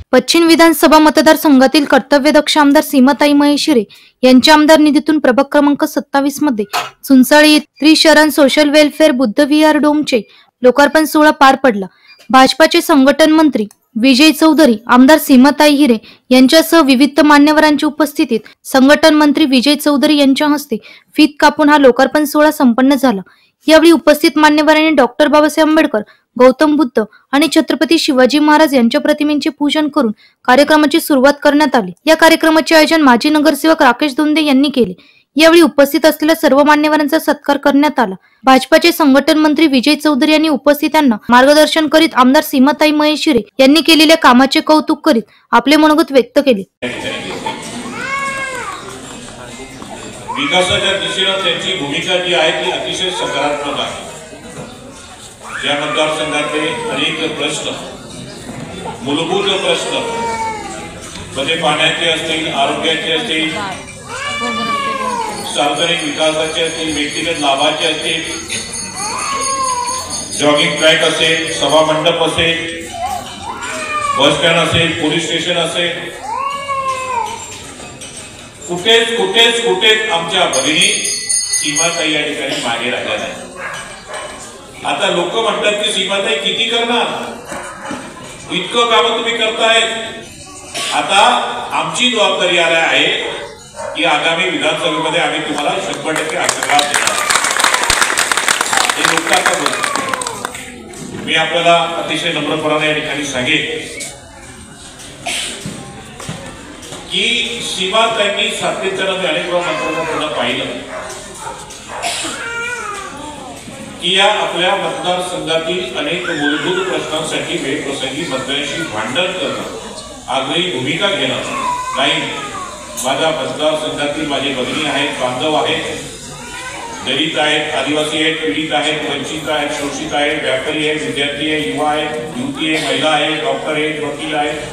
पश्चिम विधानसभा मतदारसंघातील कर्तव्यदक्ष आमदार सीमाताई महेश्वरी यांच्या आमदार निधीतून प्रभाग क्रमांक 27 मध्ये चुंचाळी त्रिशरण सोशल वेलफेअर बुद्ध विहार डोमचे लोकार्पण सोहळा पार पडला। भाजपाचे संघटन मंत्री विजय चौधरी, आमदार सीमाताई हिरे यांच्यासह विविध मान्यवरांच्या उपस्थितीत संघटन मंत्री विजय चौधरी यांच्या हस्ते फीत कापून हा लोकार्पण सोहळा संपन्न झाला। यावेळी उपस्थित मान्यवरांनी डॉक्टर बाबासाहेब आंबेडकर, गौतम बुद्ध आणि छत्रपती शिवाजी महाराज यांच्या प्रतिमेचे पूजन करून कार्यक्रमाची सुरुवात करण्यात आली। या कार्यक्रमाचे आयोजन माजी नगरसेवक राकेश दोंदे यांनी केले। यावेळी उपस्थित असलेल्या सर्व मान्यवरांचा सत्कार करण्यात आला। भाजपाचे संघटन मंत्री विजय चौधरी यांनी उपस्थितांना मार्गदर्शन करीत आमदार सीमाताई महेश्वरी यांनी केलेल्या कामाचे कौतुक करीत आपले मनोगत व्यक्त केले। विकासाच्या दिशेने त्यांची भूमिका जी आहे ती अतिशय सकारात्मक आहे। या मतदारसंघातले अनेक प्रश्न, मूलभूत प्रश्न म्हणजे पाण्याचे असतील, आरोग्याचे असतील, सार्वजनिक विकासाचे असतील, व्यक्तिगत लाभाचे असतील, जॉगिंग ट्रॅक असेल, सभा मंडप असेल, बस स्टँड असेल, पोलीस स्टेशन असेल, कुठेच आमच्या भगिनी सीमाताई या ठिकाणी मागे राहिल्या नाही। आता लोक म्हणतात की सीमाताई किती करणार, इतकं काम तुम्ही करताय। आता आमची जबाबदारी आहे की आगामी विधानसभेमध्ये आम्ही तुम्हाला 100% आशीर्वाद देणार। हे लोक आता बोलतात। मी आपल्याला अतिशय नम्रपणाने या ठिकाणी सांगेन की सीमाताईंनी सातत्याने अनेक वेळा मंत्रालयात पाहिलं की या आपल्या मतदारसंघातील अनेक मूलभूत प्रश्नांसाठी वेळप्रसंगी मंत्र्यांशी भांडण करणं, आग्रही भूमिका घेणं नाही। माझ्या मतदारसंघातील माझे भगिनी आहेत, बांधव आहेत, दलित आहेत, आदिवासी आहेत, पीडित आहेत, वंचित आहेत, शोषित आहेत, व्यापारी आहेत, विद्यार्थी आहेत, युवा आहेत, युवती आहे, महिला आहेत, डॉक्टर आहेत, वकील आहेत,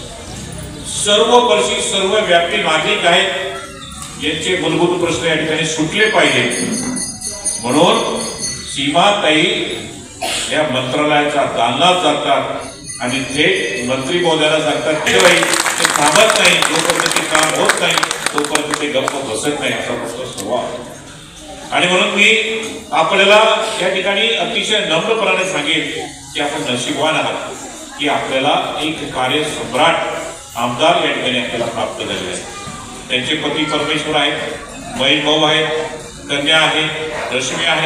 सर्व वर्षी सर्व व्यापी नागरिक आहेत। यांचे मूलभूत प्रश्न या ठिकाणी सुटले पाहिजेत म्हणून सीमाताई या मंत्रालयाच्या दालनात जातात आणि थेट मंत्री महोदयाला सांगतात की ते थांबत नाही, जोपर्यंत ते काम होत नाही तोपर्यंत ते गप्प बसत नाही, असा प्रश्न सुरू आहे। आणि म्हणून मी आपल्याला या ठिकाणी अतिशय नम्रपणाने सांगेन की आपण नशीबवान आहात की आपल्याला एक कार्यसम्राट आमदार या ठिकाणी आपल्याला प्राप्त झाले आहे। त्यांचे पती परमेश्वर आहेत, महेश भाऊ आहेत, कन्या आहे, रश्मी आहे।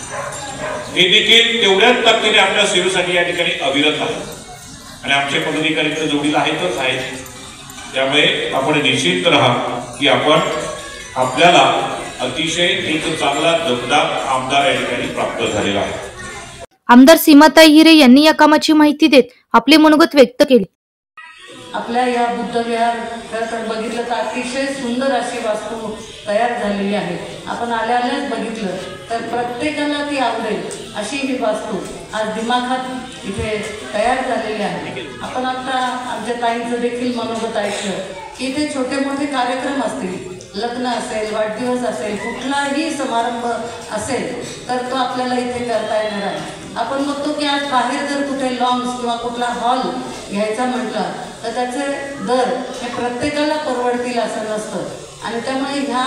हे देखील तेवढ्याच ताकदीने आपल्या सेवेसाठी या ठिकाणी अविरत आहेत आणि आमचे पदाधिकारी तर जोडीला आहेतच आहेत। त्यामुळे आपण निश्चित राहा की आपण आपल्याला अतिशय एक चांगला दमदार आमदार या ठिकाणी प्राप्त झालेला आहे। आमदार सीमाताई हिरे यांनी या कामाची माहिती देत आपले मनोगत व्यक्त केले। आपल्या या बुद्ध विहार तर बघितलं तर अतिशय सुंदर अशी वास्तू तयार झालेली आहे। आपण आल्याच बघितलं तर प्रत्येकाला ती आवडेल अशी ही वास्तू आज दिमाखात इथे तयार झालेली आहे। आपण आता आमच्या ताईंचं देखील मनोगत ऐकलं की इथे छोटे मोठे कार्यक्रम असतील, लग्न असेल, वाढदिवस असेल, कुठलाही समारंभ असेल तर तो आपल्याला इथे करता येणार आहे। आपण बघतो की आज बाहेर जर कुठे लॉन्स किंवा कुठला हॉल घ्यायचा म्हटला तर त्याचे दर हे प्रत्येकाला परवडतील असं नसतं आणि त्यामुळे ह्या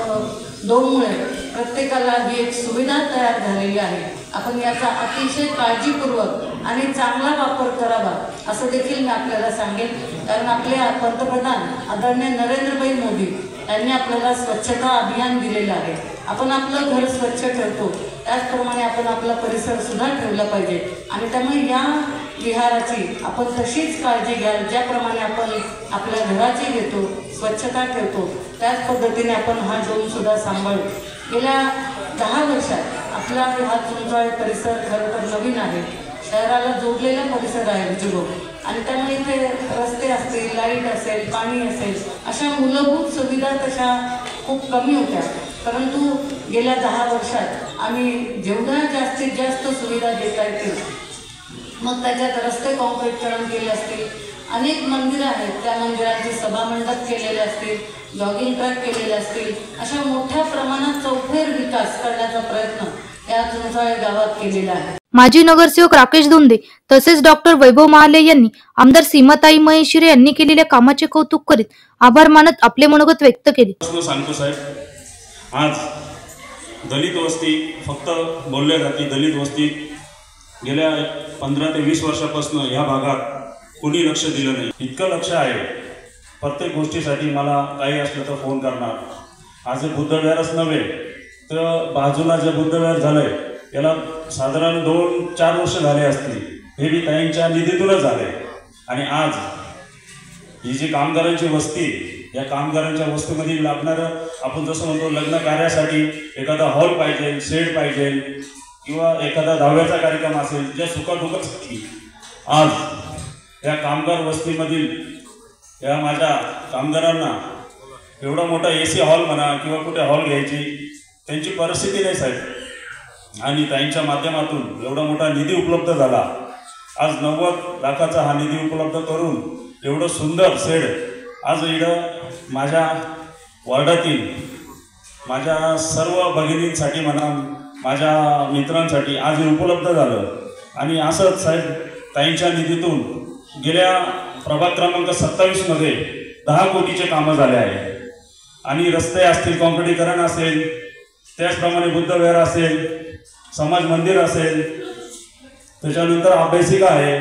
डोममुळे प्रत्येकाला ही एक सुविधा तयार झालेली आहे। आपण याचा अतिशय काळजीपूर्वक आणि चांगला वापर करावा असं देखील मी आपल्याला सांगेन, कारण आपले पंतप्रधान आदरणीय नरेंद्रभाई मोदी यांनी आपल्याला स्वच्छता अभियान दिलेलं आहे। आपण आपलं घर स्वच्छ ठेवतो त्याचप्रमाणे आपण आपला परिसर सुद्धा ठेवला पाहिजे आणि त्यामुळे या विहाराची आपण तशीच काळजी घ्याल ज्याप्रमाणे आपण आपल्या घराची घेतो, स्वच्छता ठेवतो, त्याच पद्धतीने आपण हा डोम सुद्धा सांभाळू। गेल्या 10 वर्षात आपला हा चुंचाळे परिसर खरं तर नवीन आहे, शहराला जोडलेला परिसर आहे विजुरो आणि त्यामुळे इथे रस्ते असतील, लाईट असेल, पाणी असेल, अशा मूलभूत सुविधा तशा खूप कमी होत्या। परंतु गेल्या 10 वर्षात आम्ही जेवढ्या जास्तीत जास्त सुविधा देता येतील, मग त्याच्यात रस्ते कॉन्क्रीटीकरण केले असतील, अनेक मंदिरं आहेत त्या मंदिरांचे सभा मंडप केलेले असतील, जॉगिंग ट्रॅक केलेले असतील, अशा मोठ्या प्रमाणात चौफेर विकास करण्याचा प्रयत्न या चुंचाळे गावात केलेला आहे। माजी नगरसेवक राकेश धोंदे तसेच डॉक्टर वैभव महाले यांनी आमदार सीमाताई महेशिरे यांनी केलेल्या कामाचे कौतुक करीत आभार मानत आपले मनोगत व्यक्त केले. सांगतो साहेब, आज दलित वस्ती फक्त बोलल्या जाते. दलित वस्ती गेल्या 15 ते 20 वर्षापासून या भागात कोणी लक्ष दिलं नाही. इतकं लक्ष आहे, प्रत्येक गोष्टीसाठी मला काही असलं तर फोन करणार. आज बुद्धविहारच नव्हे तर बाजूला जे बुद्धविहार झालंय याला साधारण 2-4 वर्ष झाले असतील. हे बी ताईंच्या निधीतूनच झाले. आणि आज ही जी कामगारांची वस्ती, या कामगारांच्या वस्तीमध्ये लागणारं, आपण जसं म्हणतो लग्न कार्यासाठी एखादा हॉल पाहिजे, शेड पाहिजे किंवा एखादा दहाव्याचा कार्यक्रम असेल, ज्या सुखादुखासाठी आज या कामगार वस्तीमधील या माझ्या कामगारांना एवढा मोठा AC हॉल म्हणा किंवा कुठे हॉल घ्यायची त्यांची परिस्थिती नाही साहेब. आणि ताईंच्या माध्यमातून एवढा मोठा निधी उपलब्ध झाला. आज 90 लाखाचा हा निधी उपलब्ध करून एवढं सुंदर शेड आज इकडं माझ्या वॉर्डातील माझ्या सर्व भगिनींसाठी म्हणा, माझ्या मित्रांसाठी आज हे उपलब्ध झालं. आणि असंच साहेब ताईंच्या निधीतून गेल्या प्रभाग क्रमांक 27 मध्ये 10 कोटीचे कामं झाले आहे. आणि रस्ते असतील, काँक्रिटीकरण असेल, त्याचप्रमाणे बुद्धविहार असेल, समाज मंदिर असेल, त्याच्यानंतर अभ्यासिका आहे,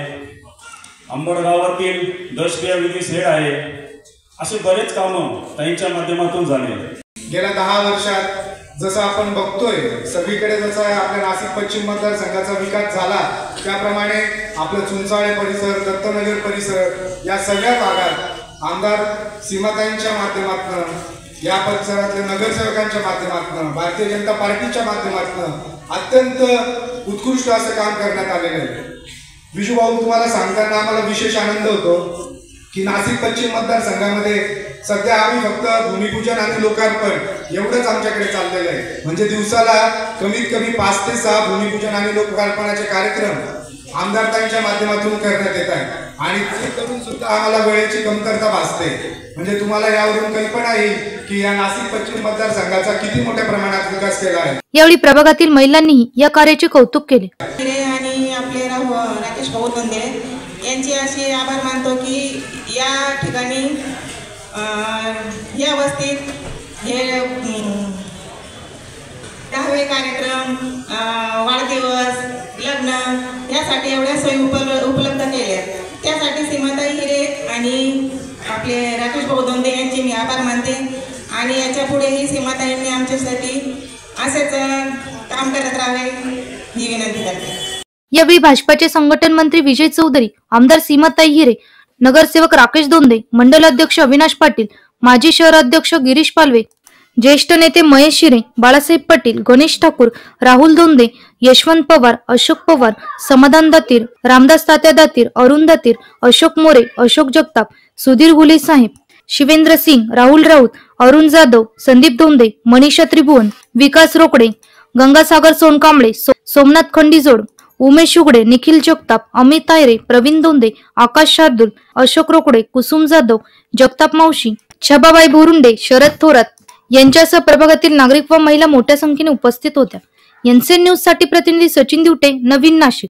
अंबडगावातील 10 क्रियाविधी शेड आहे. असे बरेच कामं ताईंच्या माध्यमातून झाले. गेल्या 10 वर्षात जसं आपण बघतोय सगळीकडे जसा आपल्या नाशिक पश्चिम मतदारसंघाचा विकास झाला, त्याप्रमाणे आपलं चुंचाळे परिसर, दत्तनगर परिसर या सगळ्या भागात आमदार सीमाताईंच्या माध्यमातून, या परिसरातल्या नगरसेवकांच्या माध्यमातून, भारतीय जनता पार्टीच्या माध्यमातून अत्यंत उत्कृष्ट असं काम करण्यात आलेलं आहे. विजूभाऊ, तुम्हाला सांगताना आम्हाला विशेष आनंद होतो की नाशिक पश्चिम मतदारसंघामध्ये सध्या आम्ही फक्त भूमिपूजन आणि लोकार्पण एवढंच आमच्याकडे चाललेलं आहे. म्हणजे दिवसाला कमीत कमी 5 ते 6 भूमिपूजन आणि लोकार्पणाचे कार्यक्रम आमदारताईंच्या माध्यमातून करण्यात येत आहेत. आणि ते करून सुद्धा आम्हाला वेळेची कमतरता भासते. म्हणजे तुम्हाला यावरून कल्पना येईल की या नाशिक पश्चिम मतदारसंघाचा किती मोठ्या प्रमाणात विकास केला आहे. यावेळी प्रभागातील महिलांनीही या कार्याचे कौतुक केले. आणि आपले राकेश भाऊ धोंदे यांचे असे आभार मानतो की या ठिकाणी या वस्तीत हे 10वे कार्यक्रम, वाढदिवस, लग्न यासाठी एवढ्या सोयी उपलब्ध केल्या. त्यासाठी सीमाताई हिरे आणि आपले राकेश भाऊ धोंदे यांचे मी आभार मानते. आणि याच्या पुढेही सीमाताईंनी आमच्यासाठी असेच काम करत राहावे ही विनंती करते. यावेळी भाजपाचे संघटन मंत्री विजय चौधरी, आमदार सीमाताई हिरे, नगरसेवक राकेश धोंदे, मंडल अध्यक्ष अविनाश पाटील, माजी शहराध्यक्ष गिरीश पालवे, ज्येष्ठ नेते महेश शिरे, बाळासाहेब पाटील, गणेश ठाकूर, राहुल धोंदे, यशवंत पवार, अशोक पवार, समाधान दातीर, रामदास तात्या दातीर, अरुण दातीर, अशोक मोरे, अशोक जगताप, सुधीर घुले साहेब, शिवेंद्र सिंग, राहुल राऊत, अरुण जाधव, संदीप धोंदे, मनीषा त्रिभुवन, विकास रोकडे, गंगासागर सोनकांबळे, सोमनाथ खंडीजोड, उमेश उघडे, निखिल जगताप, अमित तायरे, प्रवीण धोंदे, आकाश शार्दूल, अशोक रोकडे, कुसुम जाधव, जगताप मावशी, छबाबाई भोरुंडे, शरद थोरात यांच्यासह प्रभागातील नागरिक व महिला मोठ्या संख्येने उपस्थित होत्या. एनसीएन न्यूज साठी प्रतिनिधी सचिन दिवटे, नवीन नाशिक.